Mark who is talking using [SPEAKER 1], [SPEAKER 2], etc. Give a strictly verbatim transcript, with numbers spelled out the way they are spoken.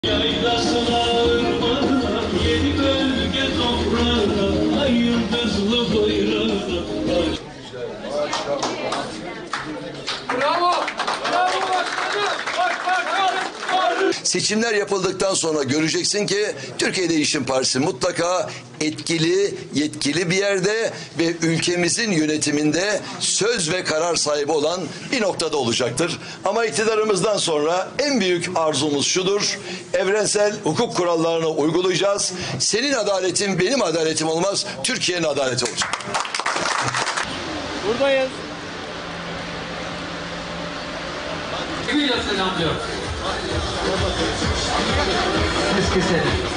[SPEAKER 1] Yaylasına ırmağına, yedi bölge toprağına, ay yıldızlı bayrağına.
[SPEAKER 2] Bravo! Bravo başkanım! Bak bak bak!
[SPEAKER 3] Seçimler yapıldıktan sonra göreceksin ki Türkiye Değişim Partisi mutlaka etkili, yetkili bir yerde ve ülkemizin yönetiminde söz ve karar sahibi olan bir noktada olacaktır. Ama iktidarımızdan sonra en büyük arzumuz şudur: evrensel hukuk kurallarını uygulayacağız. Senin adaletin benim adaletim olmaz, Türkiye'nin adaleti olacak.
[SPEAKER 2] Buradayız. Kimiyle selamlıyor? Siz keselim.